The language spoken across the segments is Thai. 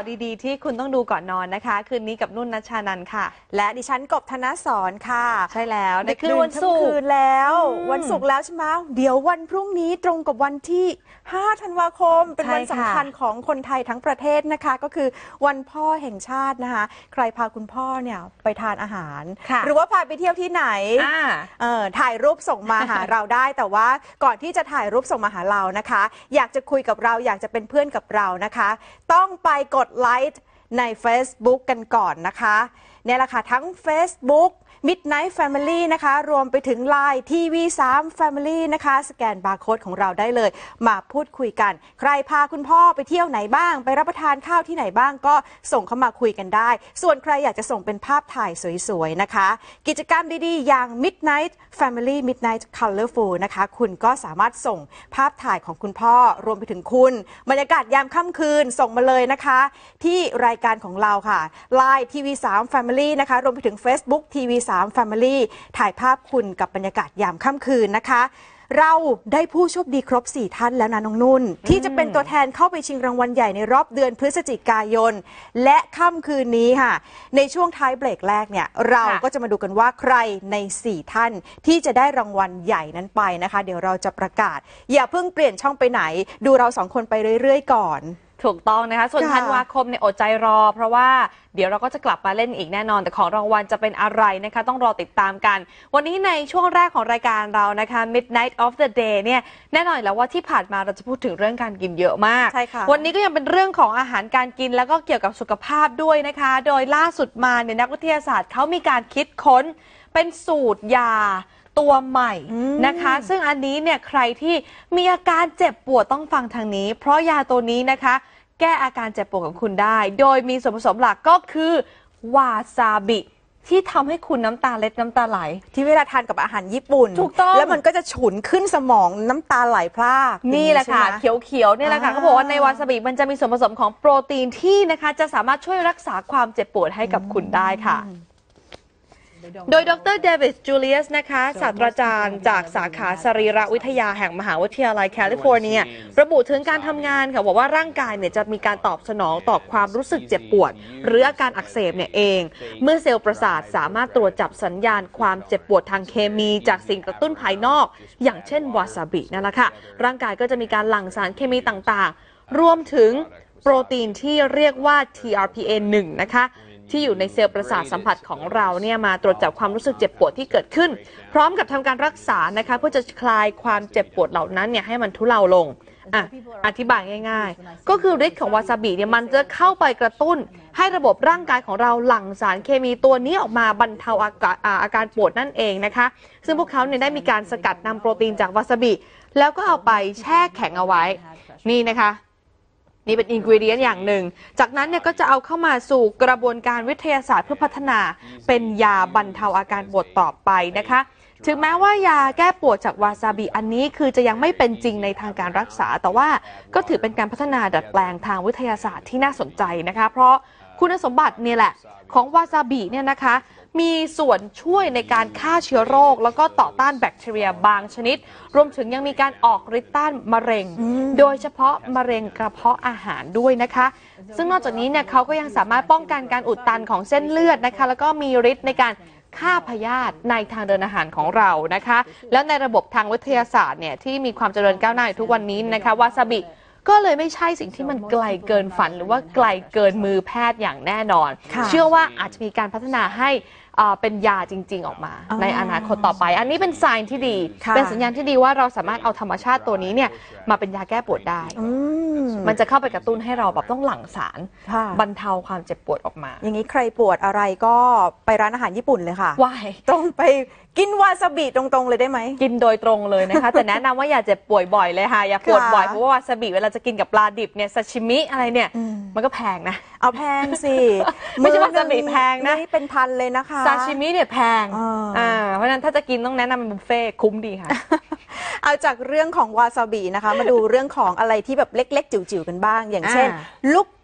ดีๆที่คุณต้องดูก่อนนอนนะคะคืนนี้กับนุ่นณชานันท์ค่ะและดิฉันกบธนสรค่ะใช่แล้วในคืนวันศุกร์แล้ววันศุกร์แล้วใช่ไหมเดี๋ยววันพรุ่งนี้ตรงกับวันที่5 ธันวาคมเป็นวันสำคัญของคนไทยทั้งประเทศนะคะก็คือวันพ่อแห่งชาตินะคะใครพาคุณพ่อเนี่ยไปทานอาหารหรือว่าพาไปเที่ยวที่ไหนถ่ายรูปส่งมาหาเราได้แต่ว่าก่อนที่จะถ่ายรูปส่งมาหาเรานะคะอยากจะคุยกับเราอยากจะเป็นเพื่อนกับเรานะคะต้องไปกดไลค์ใน Facebook กันก่อนนะคะเนี่ยแหละค่ะทั้ง Facebook Midnight Family นะคะรวมไปถึง Line TV3 Family นะคะสแกนบาร์โค้ดของเราได้เลยมาพูดคุยกันใครพาคุณพ่อไปเที่ยวไหนบ้างไปรับประทานข้าวที่ไหนบ้างก็ส่งเข้ามาคุยกันได้ส่วนใครอยากจะส่งเป็นภาพถ่ายสวยๆนะคะกิจกรรมดีๆอย่าง Midnight Family Midnight Colorful นะคะคุณก็สามารถส่งภาพถ่ายของคุณพ่อรวมไปถึงคุณบรรยากาศยามค่ำคืนส่งมาเลยนะคะที่รายการของเราค่ะ Line TV3 Family นะคะรวมไปถึง Facebook TV3 Family ถ่ายภาพคุณกับบรรยากาศยามค่ำคืนนะคะเราได้ผู้โชคดีครบ4ท่านแล้วนะน้องนุ่นที่จะเป็นตัวแทนเข้าไปชิงรางวัลใหญ่ในรอบเดือนพฤศจิกายนและค่ำคืนนี้ค่ะในช่วงท้ายเบรกแรกเนี่ยเราก็จะมาดูกันว่าใครใน4ท่านที่จะได้รางวัลใหญ่นั้นไปนะคะเดี๋ยวเราจะประกาศอย่าเพิ่งเปลี่ยนช่องไปไหนดูเรา2คนไปเรื่อยๆก่อนถูกต้องนะคะส่วนธันวาคมเนี่ยอดใจรอเพราะว่าเดี๋ยวเราก็จะกลับมาเล่นอีกแน่นอนแต่ของรางวัลจะเป็นอะไรนะคะต้องรอติดตามกันวันนี้ในช่วงแรกของรายการเรานะคะ Midnight of the Day เนี่ยแน่นอนแล้วว่าที่ผ่านมาเราจะพูดถึงเรื่องการกินเยอะมากใช่ค่ะวันนี้ก็ยังเป็นเรื่องของอาหารการกินแล้วก็เกี่ยวกับสุขภาพด้วยนะคะโดยล่าสุดมาเนี่ยนักวิทยาศาสตร์เขามีการคิดค้นเป็นสูตรยาตัวใหม่นะคะซึ่งอันนี้เนี่ยใครที่มีอาการเจ็บปวดต้องฟังทางนี้เพราะยาตัวนี้นะคะแก้อาการเจ็บปวดของคุณได้โดยมีส่วนผสมหลักก็คือวาซาบิที่ทำให้คุณน้ำตาเล็ดน้ำตาไหลที่เวลาทานกับอาหารญี่ปุ่นถูกต้องแล้วมันก็จะฉุนขึ้นสมองน้ำตาไหลพรากนี่แหละค่ะเขียวๆนี่แหละค่ะเขาบอกว่าในวาซาบิมันจะมีส่วนผสมของโปรตีนที่นะคะจะสามารถช่วยรักษาความเจ็บปวดให้กับคุณได้ค่ะโดยดร. เดวิด จูเลียสนะคะศาสตราจารย์จากสาขาสรีรวิทยาแห่งมหาวิทยาลัยแคลิฟอร์เนียระบุถึงการทำงานค่ะบอกว่าร่างกายเนี่ยจะมีการตอบสนองต่อความรู้สึกเจ็บปวดหรืออาการอักเสบเนี่ยเองเมื่อเซลล์ประสาทสามารถตรวจจับสัญญาณความเจ็บปวดทางเคมีจากสิ่งกระตุ้นภายนอกอย่างเช่นวาซาบินั่นแหละค่ะร่างกายก็จะมีการหลั่งสารเคมีต่างๆรวมถึงโปรตีนที่เรียกว่า TRPA1 นะคะที่อยู่ในเซลล์ประสาทสัมผัสของเราเนี่ยมาตรวจจับความรู้สึกเจ็บปวดที่เกิดขึ้นพร้อมกับทำการรักษานะคะเพื่อจะคลายความเจ็บปวดเหล่านั้นเนี่ยให้มันทุเลาลงอธิบายง่ายๆก็คือฤทธิ์ของวาซาบิเนี่ยมันจะเข้าไปกระตุ้นให้ระบบร่างกายของเราหลั่งสารเคมีตัวนี้ออกมาบรรเทาอาการปวดนั่นเองนะคะซึ่งพวกเขาเนี่ยได้มีการสกัดนำโปรตีนจากวาซาบิแล้วก็เอาไปแช่แข็งเอาไว้นี่นะคะนี่เป็นอินกรีเดียนอย่างหนึ่งจากนั้นเนี่ยก็จะเอาเข้ามาสู่กระบวนการวิทยาศาสตร์เพื่อพัฒนาเป็นยาบรรเทาอาการปวดต่อไปนะคะถึงแม้ว่ายาแก้ปวดจากวาซาบิอันนี้คือจะยังไม่เป็นจริงในทางการรักษาแต่ว่าก็ถือเป็นการพัฒนาดัดแปลงทางวิทยาศาสตร์ที่น่าสนใจนะคะเพราะคุณสมบัติเนี่ยแหละของวาซาบิเนี่ยนะคะมีส่วนช่วยในการฆ่าเชื้อโรคแล้วก็ต่อต้านแบคทีเรียบางชนิดรวมถึงยังมีการออกฤทธิ์ต้านมะเร็งโดยเฉพาะมะเร็งกระเพาะอาหารด้วยนะคะซึ่งนอกจากนี้เนี่ยเขาก็ยังสามารถป้องกันการอุดตันของเส้นเลือดนะคะแล้วก็มีฤทธิ์ในการฆ่าพยาธิในทางเดินอาหารของเรานะคะแล้วในระบบทางวิทยาศาสตร์เนี่ยที่มีความเจริญก้าวหน้าในทุกวันนี้นะคะวาซาบิก็เลยไม่ใช่สิ่งที่มันไกลเกินฝันหรือว่าไกลเกินมือแพทย์อย่างแน่นอนเชื่อว่าอาจจะมีการพัฒนาให้เป็นยาจริงๆออกมาในอนาคตต่อไปอันนี้เป็นไซน์ที่ดีเป็นสัญญาณที่ดีว่าเราสามารถเอาธรรมชาติตัวนี้เนี่ยมาเป็นยาแก้ปวดได้มันจะเข้าไปกระตุ้นให้เราแบบต้องหลั่งสารบรรเทาความเจ็บปวดออกมาอย่างนี้ใครปวดอะไรก็ไปร้านอาหารญี่ปุ่นเลยค่ะว่ายตรงไปกินวาซาบิตรงๆเลยได้ไหมกินโดยตรงเลยนะคะแต่แนะนำว่าอย่าเจ็บป่วยบ่อยเลยค่ะอย่าปวดบ่อยเพราะว่าวาซาบิเวลาจะกินกับปลาดิบเนี่ยซาชิมิอะไรเนี่ยมันก็แพงนะเอาแพงสิไม่ใช่วาซาบิแพงนะนี่เป็นพันเลยนะคะซาชิมิเนี่ยแพงเพราะฉะนั้นถ้าจะกินต้องแนะนำเป็นบุฟเฟ่คุ้มดีค่ะเอาจากเรื่องของวาซาบินะคะมาดูเรื่องของอะไรที่แบบเล็กๆจิ๋วๆกันบ้างอย่างเช่นลูก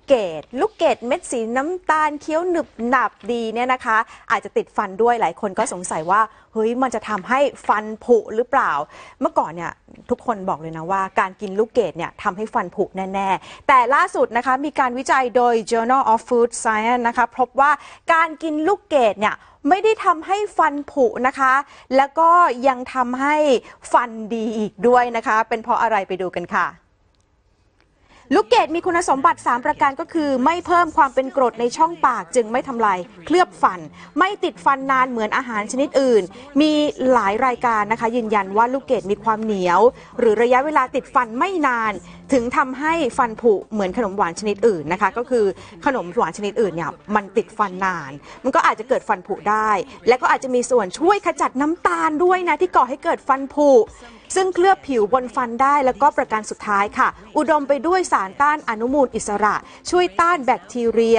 เกดเม็ดสีน้ำตาลเคี้ยวหนึบหนับดีเนี่ยนะคะอาจจะติดฟันด้วยหลายคนก็สงสัยว่าเฮ้ยมันจะทำให้ฟันผุหรือเปล่าเมื่อก่อนเนี่ยทุกคนบอกเลยนะว่าการกินลูกเกดเนี่ยทำให้ฟันผุแน่ๆแต่ล่าสุดนะคะมีการวิจัยโดย Journal of Food Science นะคะพบว่าการกินลูกเกดเนี่ยไม่ได้ทำให้ฟันผุนะคะแล้วก็ยังทำให้ฟันดีอีกด้วยนะคะเป็นเพราะอะไรไปดูกันค่ะลูกเกดมีคุณสมบัติ3ประการก็คือไม่เพิ่มความเป็นกรดในช่องปากจึงไม่ทำลายเคลือบฟันไม่ติดฟันนานเหมือนอาหารชนิดอื่นมีหลายรายการนะคะยืนยันว่าลูกเกดมีความเหนียวหรือระยะเวลาติดฟันไม่นานถึงทำให้ฟันผุเหมือนขนมหวานชนิดอื่นนะคะก็คือขนมหวานชนิดอื่นเนี่ยมันติดฟันนานมันก็อาจจะเกิดฟันผุได้และก็อาจจะมีส่วนช่วยขจัดน้ำตาลด้วยนะที่ก่อให้เกิดฟันผุซึ่งเคลือบผิวบนฟันได้แล้วก็ประการสุดท้ายค่ะอุดมไปด้วยสารต้านอนุมูลอิสระช่วยต้านแบคทีเรีย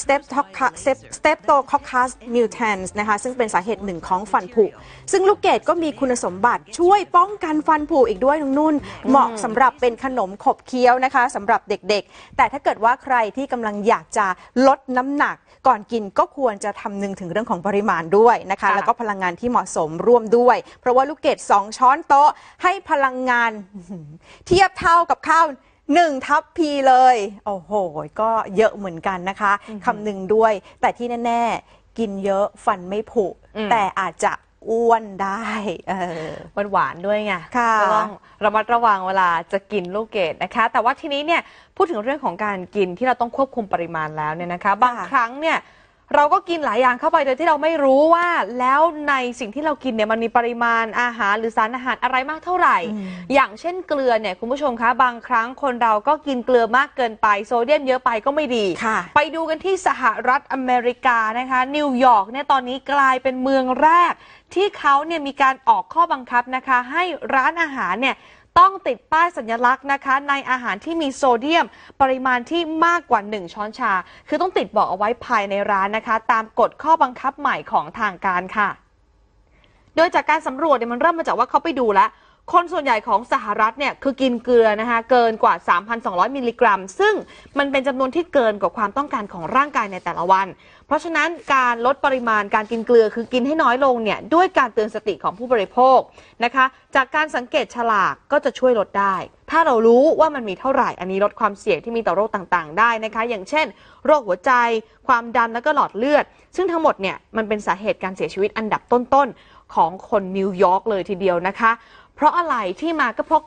Streptococcus mutans นะคะซึ่งเป็นสาเหตุหนึ่งของฟันผุซึ่งลูกเกดก็มีคุณสมบัติช่วยป้องกันฟันผุอีกด้วยน้องนุ่นเหมาะสำหรับเป็นขนมขบเคี้ยวนะคะสำหรับเด็กๆแต่ถ้าเกิดว่าใครที่กำลังอยากจะลดน้ำหนักก่อนกินก็ควรจะคำนึงถึงเรื่องของปริมาณด้วยนะคะแล้วก็พลังงานที่เหมาะสมร่วมด้วยเพราะว่าลูกเกด2 ช้อนโต๊ะให้พลังงานเทียบเท่ากับข้าว1 ทัพพีเลยโอ้โหก็เยอะเหมือนกันนะคะคำนึงด้วยแต่ที่แน่ๆกินเยอะฟันไม่ผุแต่อาจจะอ้วนได้หวานด้วยไงก็ต้องระมัดระวังเวลาจะกินลูกเกดนะคะแต่ว่าทีนี้เนี่ยพูดถึงเรื่องของการกินที่เราต้องควบคุมปริมาณแล้วเนี่ยนะคะบางครั้งเนี่ยเราก็กินหลายอย่างเข้าไปโดยที่เราไม่รู้ว่าแล้วในสิ่งที่เรากินเนี่ยมันมีปริมาณอาหารหรือสารอาหารอะไรมากเท่าไหร่อย่างเช่นเกลือเนี่ยคุณผู้ชมคะบางครั้งคนเราก็กินเกลือมากเกินไปโซเดียมเยอะไปก็ไม่ดีไปดูกันที่สหรัฐอเมริกานะคะนิวยอร์กเนี่ยตอนนี้กลายเป็นเมืองแรกที่เขาเนี่ยมีการออกข้อบังคับนะคะให้ร้านอาหารเนี่ยต้องติดป้ายสัญลักษณ์นะคะในอาหารที่มีโซเดียมปริมาณที่มากกว่า1 ช้อนชาคือต้องติดบอกเอาไว้ภายในร้านนะคะตามกฎข้อบังคับใหม่ของทางการค่ะโดยจากการสำรวจเนี่ยมันเริ่มมาจากว่าเขาไปดูแล้วคนส่วนใหญ่ของสหรัฐเนี่ยคือกินเกลือนะคะเกินกว่า 3,200 มิลลิกรัมซึ่งมันเป็นจำนวนที่เกินกว่าความต้องการของร่างกายในแต่ละวันเพราะฉะนั้นการลดปริมาณการกินเกลือคือกินให้น้อยลงเนี่ยด้วยการเตือนสติของผู้บริโภคนะคะจากการสังเกตฉลากก็จะช่วยลดได้ถ้าเรารู้ว่ามันมีเท่าไหร่อันนี้ลดความเสี่ยงที่มีต่อโรคต่างๆได้นะคะอย่างเช่นโรคหัวใจความดันและก็หลอดเลือดซึ่งทั้งหมดเนี่ยมันเป็นสาเหตุการเสียชีวิตอันดับต้นๆของคนนิวยอร์กเลยทีเดียวนะคะเพราะอะไรที่มาก็เพราะ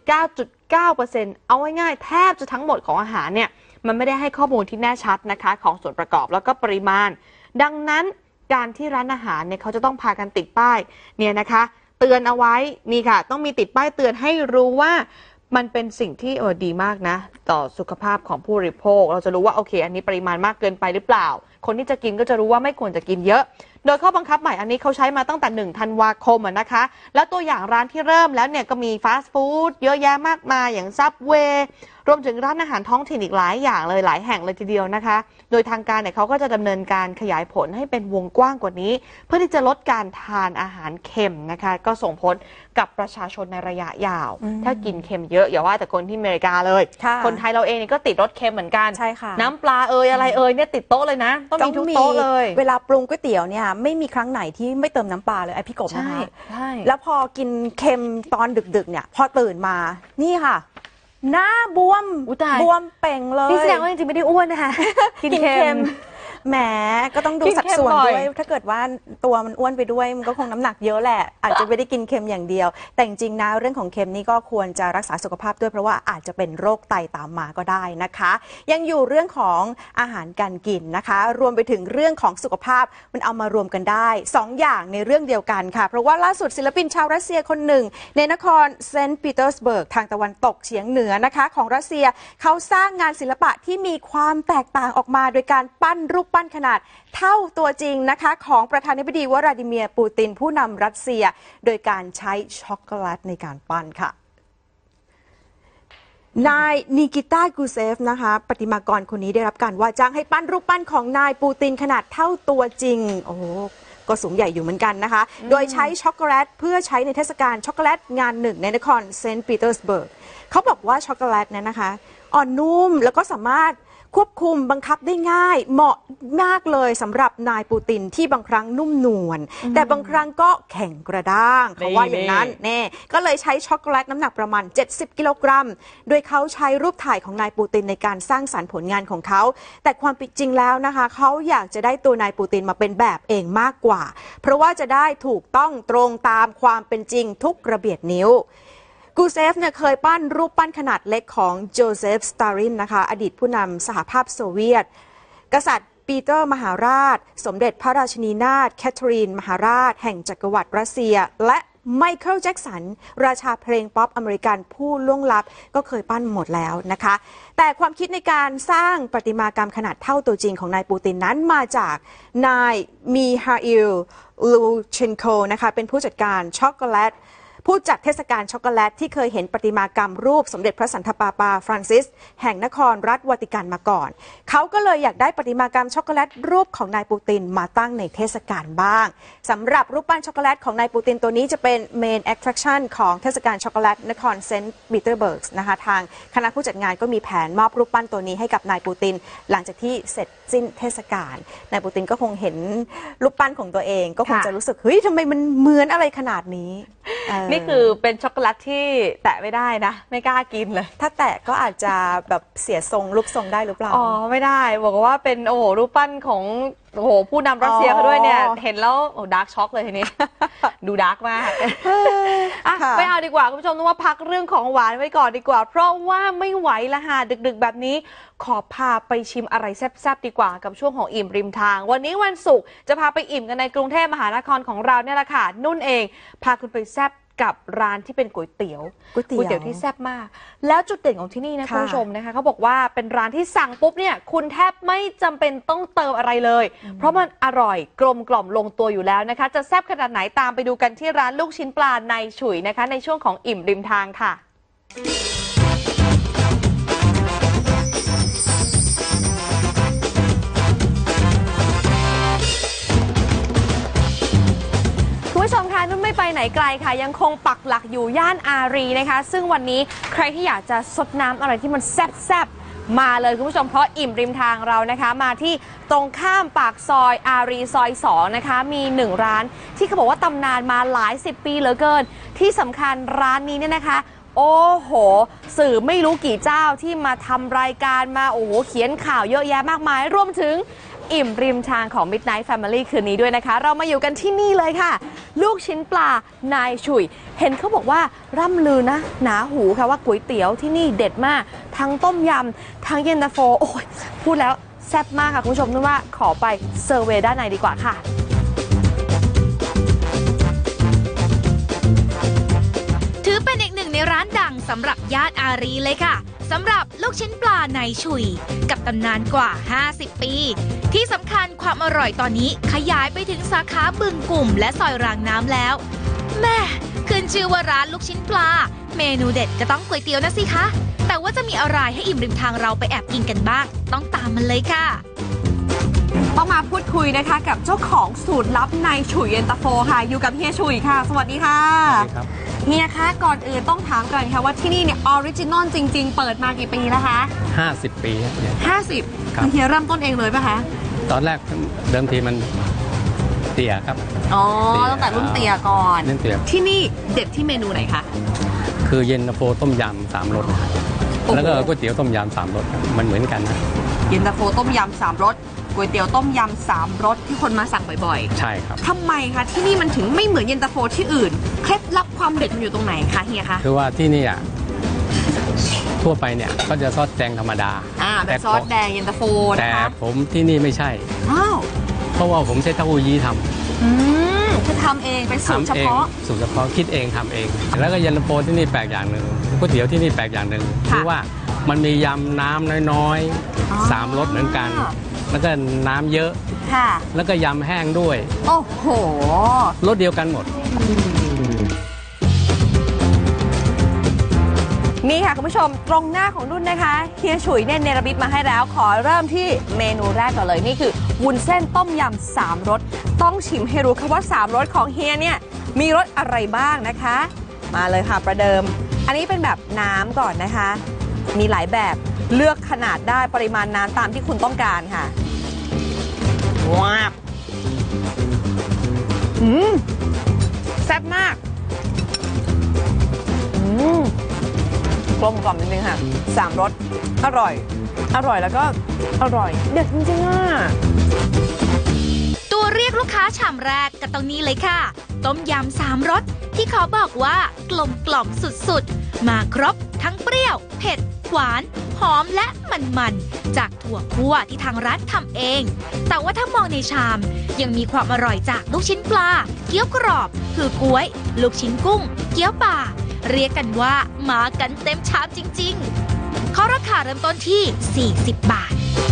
99.9% เอาง่ายๆแทบจะทั้งหมดของอาหารเนี่ยมันไม่ได้ให้ข้อมูลที่แน่ชัดนะคะของส่วนประกอบแล้วก็ปริมาณดังนั้นการที่ร้านอาหารเนี่ยเขาจะต้องพากันติดป้ายเนี่ยนะคะเตือนเอาไว้นี่ค่ะต้องมีติดป้ายเตือนให้รู้ว่ามันเป็นสิ่งที่ดีมากนะต่อสุขภาพของผู้บริโภคเราจะรู้ว่าโอเคอันนี้ปริมาณมากเกินไปหรือเปล่าคนที่จะกินก็จะรู้ว่าไม่ควรจะกินเยอะโดยข้อบังคับใหม่อันนี้เขาใช้มาตั้งแต่1 ธันวาคมนะคะแล้วตัวอย่างร้านที่เริ่มแล้วเนี่ยก็มีฟาสต์ฟู้ดเยอะแยะมากมายอย่างซับเวย์รวมถึงร้านอาหารท้องถิ่นอีกหลายอย่างเลยหลายแห่งเลยทีเดียวนะคะโดยทางการเนี่ยเขาก็จะดำเนินการขยายผลให้เป็นวงกว้างกว่านี้เพื่อที่จะลดการทานอาหารเค็มนะคะก็ส่งผลกับประชาชนในระยะยาวถ้ากินเค็มเยอะอย่าว่าแต่คนที่อเมริกาเลยคนไทยเราเองก็ติดรสเค็มเหมือนกันใช่ค่ะน้ำปลาอะไรเนี่ยติดโต๊ะเลยนะต้องมีทุกโต๊ะเลยเวลาปรุงก๋วยเตี๋ยวเนี่ยไม่มีครั้งไหนที่ไม่เติมน้ำปลาเลยไอพี่กบนะคะใช่แล้วพอกินเค็มตอนดึกๆเนี่ยพอตื่นมานี่ค่ะหน้าบวมเป่งเลยนี่แสดงว่าจริงๆไม่ได้อ้วนนะคะกินเค็มแหมก็ต้องดูสัดส่วนด้วยถ้าเกิดว่าตัวมันอ้วนไปด้วยมันก็คงน้ำหนักเยอะแหละอาจจะไม่ได้กินเค็มอย่างเดียวแต่จริงๆนะเรื่องของเค็มนี่ก็ควรจะรักษาสุขภาพด้วยเพราะว่าอาจจะเป็นโรคไตตามมาก็ได้นะคะยังอยู่เรื่องของอาหารการกินนะคะรวมไปถึงเรื่องของสุขภาพมันเอามารวมกันได้2 อย่างในเรื่องเดียวกันค่ะเพราะว่าล่าสุดศิลปินชาวรัสเซียคนหนึ่งในนครเซนต์ปีเตอร์สเบิร์กทางตะวันตกเฉียงเหนือนะคะของรัสเซียเขาสร้างงานศิลปะที่มีความแตกต่างออกมาโดยการปั้นรูปปั้นขนาดเท่าตัวจริงนะคะของประธานาธิบดีวลาดิเมียร์ปูตินผู้นำรัสเซียโดยการใช้ช็อกโกแลตในการปั้นค่ะนายนิกิต้ากูเซฟนะคะประติมากรคนนี้ได้รับการว่าจ้างให้ปั้นรูปปั้นของนายปูตินขนาดเท่าตัวจริงโอ้โหก็สูงใหญ่อยู่เหมือนกันนะคะโดยใช้ช็อกโกแลตเพื่อใช้ในเทศกาลช็อกโกแลตงานหนึ่งในนครเซนต์ปีเตอร์สเบิร์กเขาบอกว่าช็อกโกแลตนั้นนะคะอ่อนนุ่มแล้วก็สามารถควบคุมบังคับได้ง่ายเหมาะมากเลยสำหรับนายปูตินที่บางครั้งนุ่มนวลแต่บางครั้งก็แข็งกระด้างเขาว่าอย่างนั้นแน่ก็เลยใช้ช็อกโกแลตน้ำหนักประมาณ70 กิโลกรัมโดยเขาใช้รูปถ่ายของนายปูตินในการสร้างสรรค์ผลงานของเขาแต่ความเป็นจริงแล้วนะคะเขาอยากจะได้ตัวนายปูตินมาเป็นแบบเองมากกว่าเพราะว่าจะได้ถูกต้องตรงตามความเป็นจริงทุกระเบียดนิ้วกูเซฟเนี่ยเคยปั้นรูปปั้นขนาดเล็กของโจเซฟสตารินนะคะอดีตผู้นำสหภาพโซเวียตกษัตริย์ปีเตอร์มหาราชสมเด็จพระราชินีนาถแคทเธอรีนมหาราชแห่งจักรวรรดิรัสเซียและไมเคิลแจ็กสันราชาเพลงป๊อปอเมริกันผู้ล่วงลับก็เคยปั้นหมดแล้วนะคะแต่ความคิดในการสร้างประติมากรรมขนาดเท่าตัวจริงของนายปูตินนั้นมาจากนายมีฮาอิลลูเชนโคนะคะเป็นผู้จัดการช็อกโกแลตผู้จัดเทศกาลช็อกโกแลตที่เคยเห็นประติมากรรมรูปสมเด็จพระสันตะปาปาฟรานซิสแห่งนครรัฐวาติกันมาก่อนเขาก็เลยอยากได้ประติมากรรมช็อกโกแลตรูปของนายปูตินมาตั้งในเทศกาลบ้างสำหรับรูปปั้นช็อกโกแลตของนายปูตินตัวนี้จะเป็น Main Attraction ของเทศกาลช็อกโกแลตนครเซนต์ปีเตอร์เบิร์กนะคะทางคณะผู้จัดงานก็มีแผนมอบรูปปั้นตัวนี้ให้กับนายปูตินหลังจากที่เสร็จสิ้นเทศกาลนายปูตินก็คงเห็นรูปปั้นของตัวเองก็คงจะรู้สึกเฮ้ยทำไมมันเหมือนอะไรขนาดนี้นี่คือเป็นช็อกโกแลตที่แตะไม่ได้นะไม่กล้ากินเลยถ้าแตะก็อาจจะแบบเสียทรงรูปทรงได้หรือเปล่าอ๋อไม่ได้บอกว่าเป็นโอ้โหรูปปั้นของโอ้โหผู้นำรัสเซียเขาด้วยเนี่ยเห็นแล้วโอ้ดาร์กช็อกเลยทีนี้ ดูดาร์กมากไม่เอาดีกว่าคุณผู้ชมนึกว่าพักเรื่องของหวานไว้ก่อนดีกว่าเพราะว่าไม่ไหวละค่ะดึกๆแบบนี้ขอพาไปชิมอะไรแซ่บๆดีกว่ากับช่วงของอิ่มริมทางวันนี้วันศุกร์จะพาไปอิ่มกันในกรุงเทพมหานครของเราเนี่ยแหละค่ะนุ่นเองพาคุณไปแซ่บกับร้านที่เป็นก๋วยเตี๋ยวที่แซ่บมากแล้วจุดเด่นของที่นี่นะคุณผู้ชมนะคะเขาบอกว่าเป็นร้านที่สั่งปุ๊บเนี่ยคุณแทบไม่จำเป็นต้องเติมอะไรเลยเพราะมันอร่อยกลมกล่อมลงตัวอยู่แล้วนะคะจะแซ่บขนาดไหนตามไปดูกันที่ร้านลูกชิ้นปลาในฉุยนะคะในช่วงของอิ่มริมทางค่ะคุณผู้ชมคะนุ่นไม่ไปไหนไกลค่ะยังคงปักหลักอยู่ย่านอารีนะคะซึ่งวันนี้ใครที่อยากจะซดน้ำอะไรที่มันแซ่บๆมาเลยคุณผู้ชมเพราะอิ่มริมทางเรานะคะมาที่ตรงข้ามปากซอยอารีซอย2นะคะมี1ร้านที่เขาบอกว่าตำนานมาหลาย10 ปีเหลือเกินที่สำคัญร้านนี้เนี่ยนะคะโอ้โหสื่อไม่รู้กี่เจ้าที่มาทำรายการมาโอ้โหเขียนข่าวเยอะแยะมากมายรวมถึงอิ่มริมทางของ Midnight Family คืนนี้ด้วยนะคะเรามาอยู่กันที่นี่เลยค่ะลูกชิ้นปลานายฉุยเห็นเขาบอกว่าร่ำลือนะหนาหูค่ะว่าก๋วยเตี๋ยวที่นี่เด็ดมากทั้งต้มยำทั้งเย็นตาโฟโอ้ยพูดแล้วแซ่บมากค่ะคุณผู้ชมนึกว่าขอไปเซอร์เวย์ด้านในดีกว่าค่ะถือเป็นอีกหนึ่งในร้านดังสำหรับย่านอารีเลยค่ะสำหรับลูกชิ้นปลานายฉุยกับตำนานกว่า50 ปีที่สำคัญความอร่อยตอนนี้ขยายไปถึงสาขาบึงกลุ่มและซอยรางน้ำแล้วแม่ขึ้นชื่อว่าร้านลูกชิ้นปลาเมนูเด็ดก็ต้องก๋วยเตี๋ยวนะสิคะแต่ว่าจะมีอะไรให้อิ่มริมทางเราไปแอบกินกันบ้างต้องตามมันเลยค่ะต้องมาพูดคุยนะคะกับเจ้าของสูตรลับนายฉุยเย็นตาโฟค่ะอยู่กับเฮียฉุยค่ะสวัสดีค่ะสวัสดีครับเฮียคะก่อนอื่นต้องถามก่อนค่ะว่าที่นี่เนี่ยออริจินอลจริงๆเปิดมากี่ปีแล้วคะ 50 ปีครับ 50คือเฮียเริ่มต้นเองเลยป่ะคะตอนแรกเดิมทีมันเตี๋ยครับอ๋อตั้งแต่รุ่นเตี๋ยก่อนรุ่นเตี๋ยที่นี่เด็ดที่เมนูไหนคะคือเย็นตาโฟต้มยำ3 รสแล้วก็ก๋วยเตี๋ยวต้มยำ3 รสมันเหมือนกันนะเย็นตาโฟต้มยำ3 รสก๋วยเตี๋ยวต้มยำ3 รสที่คนมาสั่งบ่อยๆใช่ครับทำไมคะที่นี่มันถึงไม่เหมือนเย็นตาโฟที่อื่นเคล็ดลับความเด็ดมันอยู่ตรงไหนคะเฮียคะคือว่าที่นี่ทั่วไปเนี่ยก็จะซอสแดงธรรมดาแบบซอสแดงเย็นตาโฟนะคะแต่ผมที่นี่ไม่ใช่เพราะว่าผมใช้เต้าหู้ยี้ทำคือทำเองเป็นสูตรเฉพาะคิดเองทำเองแล้วก็เย็นตาโฟที่นี่แปลกอย่างหนึ่งก๋วยเตี๋ยวที่นี่แปลกอย่างหนึ่งคือว่ามันมียำน้ำน้อยๆ3 รสเหมือนกันแล้วก็น้ำเยอะแล้วก็ยำแห้งด้วยโอ้โหรสเดียวกันหมดนี่ค่ะคุณผู้ชมตรงหน้าของนุ่นนะคะเฮียฉุยเนี่ยเนรมิตมาให้แล้วขอเริ่มที่เมนูแรกก่อนเลยนี่คือวุ้นเส้นต้มยำ3 รสต้องชิมให้รู้ค่ะว่า3 รสของเฮียเนี่ยมีรสอะไรบ้างนะคะมาเลยค่ะประเดิมอันนี้เป็นแบบน้ำก่อนนะคะมีหลายแบบเลือกขนาดได้ปริมาณน้ำตามที่คุณต้องการค่ะว้าวแซ่บมากกลมกล่อมนิดนึงค่ะ3 รสอร่อยแล้วก็อร่อยเด็ดจริงๆอ่ะตัวเรียกลูกค้าชามแรกก็ต้องนี้เลยค่ะ ต้มยำ3 รสที่ขอบอกว่ากลมกล่อมสุดๆ มาครบทั้งเปรี้ยวเผ็ดหวานหอมและมันๆจากถั่วคั่วที่ทางร้านทำเอง แต่ว่าถ้ามองในชามยังมีความอร่อยจากลูกชิ้นปลาเกี๊ยวกรอบหือก๊วยลูกชิ้นกุ้งเกี๊ยวป่าเรียกกันว่ามากันเต็มชามจริงๆเขาราคาเริ่มต้นที่40 บาท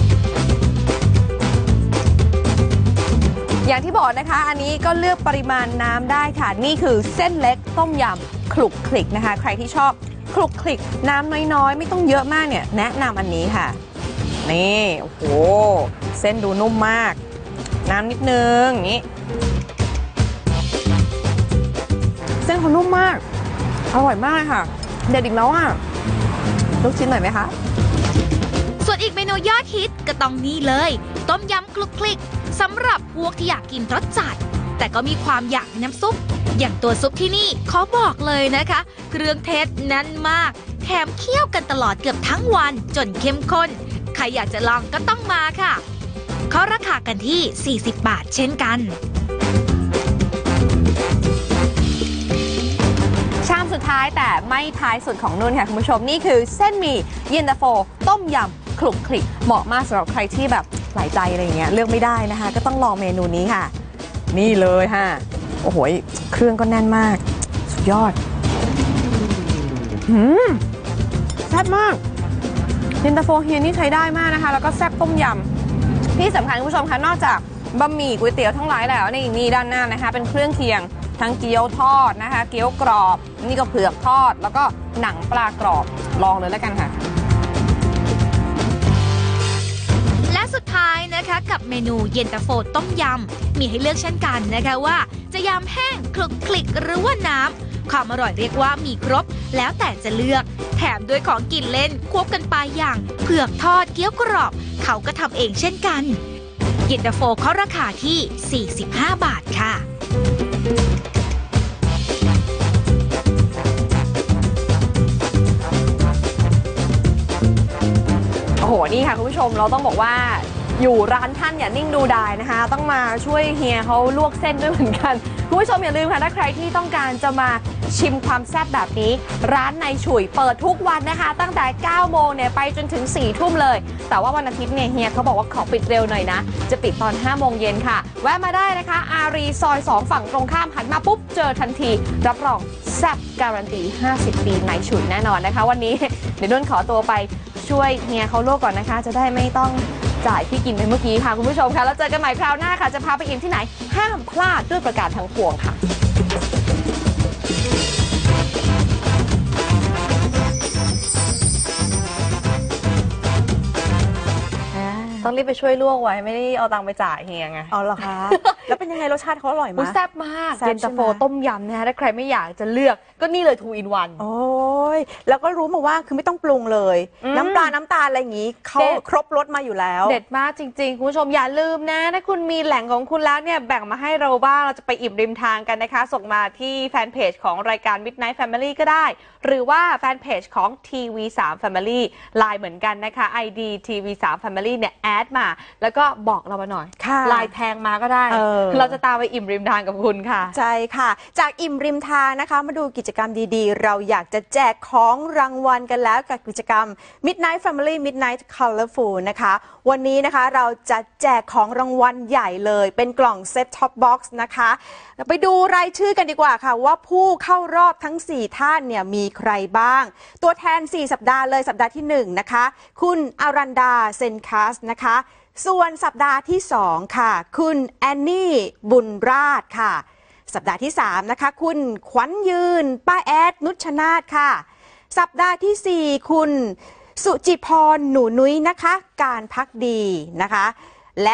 อย่างที่บอกนะคะอันนี้ก็เลือกปริมาณน้ำได้ค่ะนี่คือเส้นเล็กต้มยำคลุกคลิกนะคะใครที่ชอบคลุกคลิกน้ำน้อยๆไม่ต้องเยอะมากเนี่ยแนะนำอันนี้ค่ะนี่โอ้โหเส้นดูนุ่มมากน้ำนิดนึงอย่างนี้เส้นเขานุ่มมากอร่อยมากค่ะเด็ดอีกแล้วอ่ะลูกชิ้นหน่อยไหมคะส่วนอีกเมนูยอดฮิตก็ต้องนี่เลยต้มยำคลุกคลิกสำหรับพวกที่อยากกินรสจัดแต่ก็มีความอยากน้ำซุปอย่างตัวซุปที่นี่ขอบอกเลยนะคะเครื่องเทศแน่นมากแถมเคี่ยวกันตลอดเกือบทั้งวันจนเข้มข้นใครอยากจะลองก็ต้องมาค่ะเขาราคากันที่40 บาทเช่นกันชามสุดท้ายแต่ไม่ท้ายสุดของนุ่นค่ะคุณผู้ชมนี่คือเส้นหมี่เย็นตาโฟต้มยำคลุกคลิกเหมาะมากสำหรับใครที่แบบหลายใจอะไรอย่างเงี้ยเลือกไม่ได้นะคะก็ต้องลองเมนูนี้ค่ะนี่เลยค่ะโอ้โหเครื่องก็แน่นมากสุดยอดแซ่บมากเย็นตาโฟเฮียนี่ใช้ได้มากนะคะแล้วก็แซ่บต้มยำที่สำคัญคุณผู้ชมคะนอกจากบะหมี่ก๋วยเตี๋ยวทั้งหลายแล้วนี่ด้านหน้านะคะเป็นเครื่องเคียงทั้งเกี๊ยวทอดนะคะเกี๊ยวกรอบนี่ก็เผือกทอดแล้วก็หนังปลากรอบลองเลยแล้วกันค่ะและสุดท้ายนะคะกับเมนูเย็นตาโฟต้มยำมีให้เลือกเช่นกันนะคะว่าจะยำแห้งคลุกคลิกหรือว่าน้ำความอร่อยเรียกว่ามีครบแล้วแต่จะเลือกแถมด้วยของกินเล่นควบกันไปอย่างเผือกทอดเกี๊ยวกรอบเขาก็ทำเองเช่นกันเย็นตาโฟเขาราคาที่45 บาทค่ะโอ้โหนี่ค่ะคุณผู้ชมเราต้องบอกว่าอยู่ร้านท่านอย่านิ่งดูดายนะคะต้องมาช่วยเฮียเขาลวกเส้นด้วยเหมือนกันคุณผู้ชมอย่าลืมค่ะถ้าใครที่ต้องการจะมาชิมความแซ่บแบบนี้ร้านในฉุยเปิดทุกวันนะคะตั้งแต่9 โมงเนี่ยไปจนถึง4 ทุ่มเลยแต่ว่าวันอาทิตย์เนี่ยเฮียเขาบอกว่าขอปิดเร็วหน่อยนะจะปิดตอน5 โมงเย็นค่ะแวะมาได้นะคะอารีซอย2ฝั่งตรงข้ามหันมาปุ๊บเจอทันทีรับรองแซ่บการันตี50 ปีในฉุยแน่นอนนะคะวันนี้เดี๋ยวนุ่นขอตัวไปช่วยเฮียเขาลวกก่อนนะคะจะได้ไม่ต้องจ่ายที่กินไปเมื่อกี้ค่ะคุณผู้ชมค่ะแล้วเจอกันใหม่คราวหน้าค่ะจะพาไปอิ่มที่ไหนห้ามพลาดด้วยประกาศทั้งปวงค่ะต้องรีบไปช่วยลวกไว้ไม่ได้เอาตังค์ไปจ่ายเฮียไงอ๋อเหรอคะ แล้วเป็นยังไงรสชาติเขาอร่อยไหมแซ่บมากเย็นตาโฟต้มยำนะคะถ้าใครไม่อยากจะเลือกก็นี่เลย 2 in 1โอ้ยแล้วก็รู้มาว่าคือไม่ต้องปรุงเลยน้ำปลาน้ำตาลอะไรอย่างงี้เขาครบรสมาอยู่แล้วเด็ดมากจริงๆคุณผู้ชมอย่าลืมนะถ้าคุณมีแหล่งของคุณแล้วเนี่ยแบ่งมาให้เราบ้างเราจะไปอิ่มริมทางกันนะคะส่งมาที่แฟนเพจของรายการ Midnight Family ก็ได้หรือว่าแฟนเพจของ TV3 Family ไลน์เหมือนกันนะคะ ID TV3 Family เนี่ยแอดมาแล้วก็บอกเรามาหน่อยไลน์แทงมาก็ได้เราจะตามไปอิ่มริมทางกับคุณค่ะใช่ค่ะจากอิ่มริมทางนะคะมาดูกิจกรรมดีๆเราอยากจะแจกของรางวัลกันแล้วกับกิจกรรม Midnight Family Midnight Colorful นะคะวันนี้นะคะเราจะแจกของรางวัลใหญ่เลยเป็นกล่องเซ็ตท็อปบ็อกซ์นะคะไปดูรายชื่อกันดีกว่าค่ะว่าผู้เข้ารอบทั้ง4ท่านเนี่ยมีใครบ้างตัวแทน4สัปดาห์เลยสัปดาห์ที่1นะคะคุณอารันดาเซนคัสนะคะส่วนสัปดาห์ที่2ค่ะคุณแอนนี่บุญราชค่ะสัปดาห์ที่3นะคะคุณขวัญยืนป้าแอดนุชนาธค่ะสัปดาห์ที่4คุณสุจิพรหนูนุ้ยนะคะการพักดีนะคะและ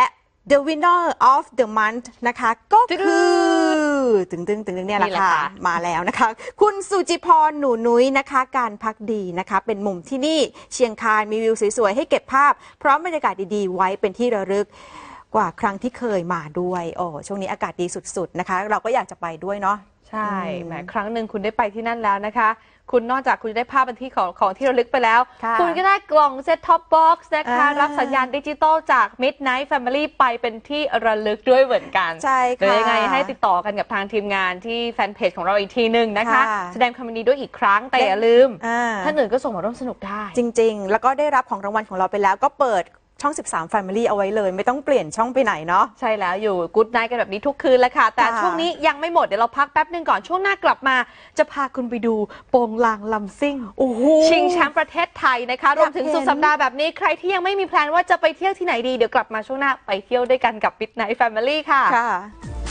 The winner of the month นะคะก็คือตึงเนี่ยแหละค่ะมาแล้วนะคะคุณสุจิพรหนูนุ้ยนะคะการพักดีนะคะเป็นมุมที่นี่เชียงคานมีวิวสวยๆให้เก็บภาพพร้อมบรรยากาศดีๆไว้เป็นที่ระลึกกว่าครั้งที่เคยมาด้วยโอ้ช่วงนี้อากาศดีสุดๆนะคะเราก็อยากจะไปด้วยเนาะใช่แหมครั้งหนึ่งคุณได้ไปที่นั่นแล้วนะคะคุณนอกจากคุณจะได้ภาพเป็นที่ของที่ระลึกไปแล้วคุณก็ได้กล่องเซ็ตท็อปบ็อกซ์นะคะรับสัญญาณดิจิตอลจาก Midnight Family ไปเป็นที่ระลึกด้วยเหมือนกันใช่ค่ะเดี๋ยวยังไงให้ติดต่อกันกับทางทีมงานที่แฟนเพจของเราอีกทีหนึ่งนะคะแสดงความยินดีด้วยอีกครั้งแต่อย่าลืมท่านอื่นก็ส่งมาร่วมสนุกได้จริงๆแล้วก็ได้รับของรางวัลของเราไปแล้วก็เปิดช่อง 13 Family เอาไว้เลยไม่ต้องเปลี่ยนช่องไปไหนเนาะใช่แล้วอยู่กู๊ดไนท์กันแบบนี้ทุกคืนแล้วค่ะแต่ช่วงนี้ยังไม่หมดเดี๋ยวเราพักแป๊บนึงก่อนช่วงหน้ากลับมาจะพาคุณไปดูโปงลางลำซิ่งชิงแชมป์ประเทศไทยนะคะรวมถึงสุดสัปดาห์แบบนี้ใครที่ยังไม่มีแพลนว่าจะไปเที่ยวที่ไหนดีเดี๋ยวกลับมาช่วงหน้าไปเที่ยวด้วยกันกับ Midnight Family ค่ะ